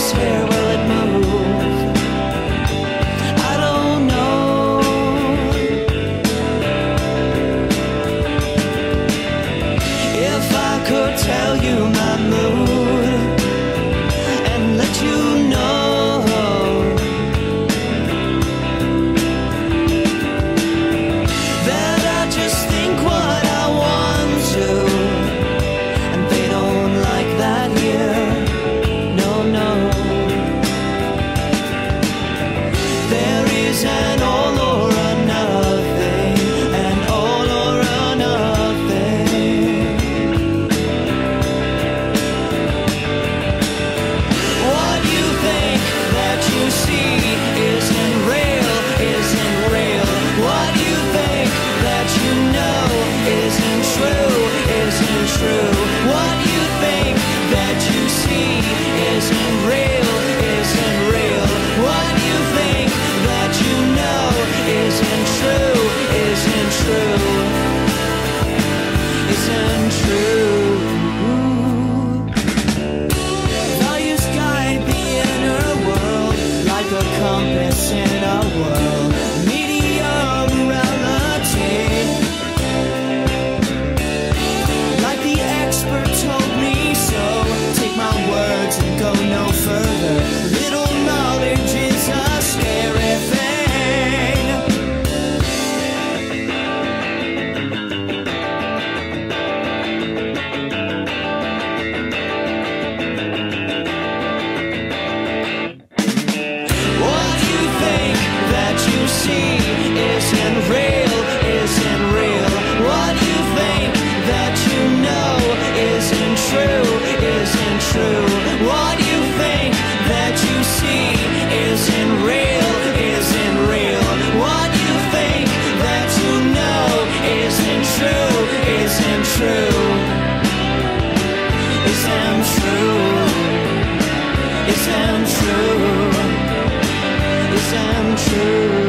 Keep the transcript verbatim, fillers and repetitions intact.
atmosphere, will it move? I don't know. If I could tell you my mood and let you know that I just think what I want to, and they don't like that here. No, no. There is an all or nothing, an all or nothing. What you think that you see isn't real, isn't real. What you think that you know isn't true, isn't true. What you think that you see isn't real, isn't real. What you think that you know isn't true, isn't true, isn't true. Values guide the inner world like a compass in a world. Medium relative, like the expert told me so. Take my words and go no further. Little knowledge is a scary thing. What you think that you see isn't real, isn't real. What you think that you know isn't true, isn't true. What you think that you see isn't real, isn't real. What you think that you know isn't true, isn't true, isn't true, isn't true, isn't true.